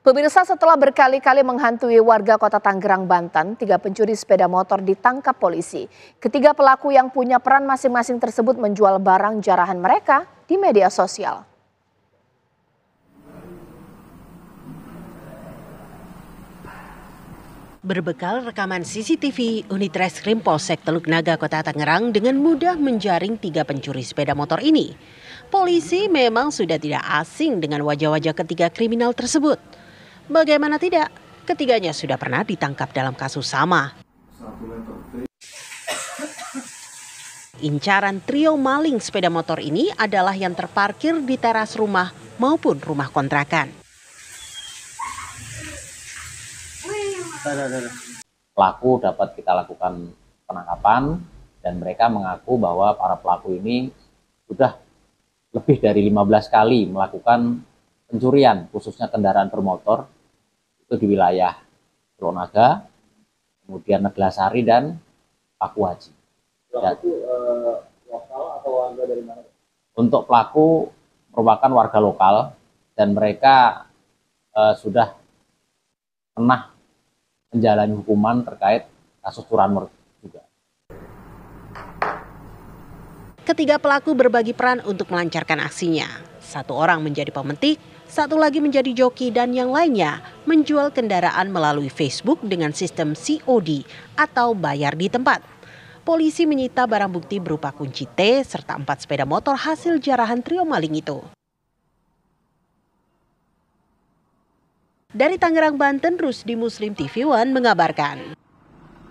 Pemirsa, setelah berkali-kali menghantui warga Kota Tangerang, Banten, 3 pencuri sepeda motor ditangkap polisi. Ketiga pelaku yang punya peran masing-masing tersebut menjual barang jarahan mereka di media sosial. Berbekal rekaman CCTV, unit reskrim Polsek Teluk Naga Kota Tangerang dengan mudah menjaring 3 pencuri sepeda motor ini. Polisi memang sudah tidak asing dengan wajah-wajah ketiga kriminal tersebut. Bagaimana tidak, ketiganya sudah pernah ditangkap dalam kasus sama. Incaran trio maling sepeda motor ini adalah yang terparkir di teras rumah maupun rumah kontrakan. Pelaku dapat kita lakukan penangkapan dan mereka mengaku bahwa para pelaku ini sudah lebih dari 15 kali melakukan pencurian khususnya kendaraan bermotor itu di wilayah Teluk Naga, kemudian Neglasari dan Pakuhaji. Pelaku lokal atau warga dari mana? Untuk pelaku merupakan warga lokal dan mereka sudah pernah menjalani hukuman terkait kasus curanmor juga. Ketiga pelaku berbagi peran untuk melancarkan aksinya. Satu orang menjadi pemetik, satu lagi menjadi joki, dan yang lainnya menjual kendaraan melalui Facebook dengan sistem COD atau bayar di tempat. Polisi menyita barang bukti berupa kunci T serta 4 sepeda motor hasil jarahan trio maling itu. Dari Tangerang, Banten, Rusdi Muslim TV One mengabarkan.